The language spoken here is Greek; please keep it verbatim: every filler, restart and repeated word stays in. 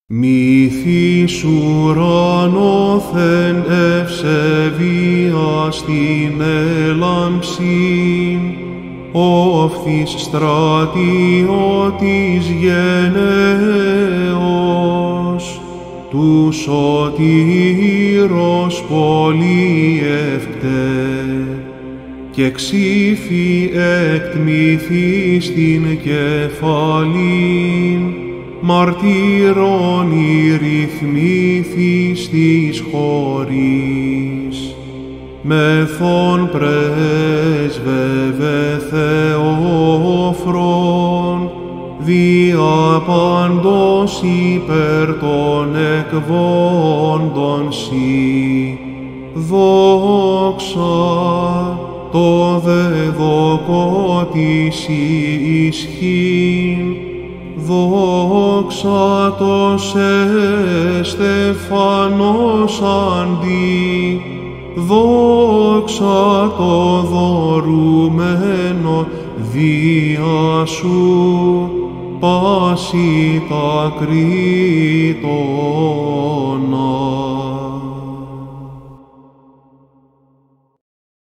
Μυθείς ουρανόθεν ευσεβίας την έλαμψην, όφθης στρατιώτης γενναίος, του σωτήρος πολυευκτέ, και ξύφη εκτμηθείς την κεφαλήν, μαρτύρων ρυθμήθης της χώρης. Μεθόν πρέσβευε Θεόφρον, δια παντός υπέρ των εκβόντων σοι. Δόξα το δεδοκό της ισχύν, δόξα το σε στεφανός αντί, δόξα το δωρούμενο δια σου, πάση τα κρίτωνα.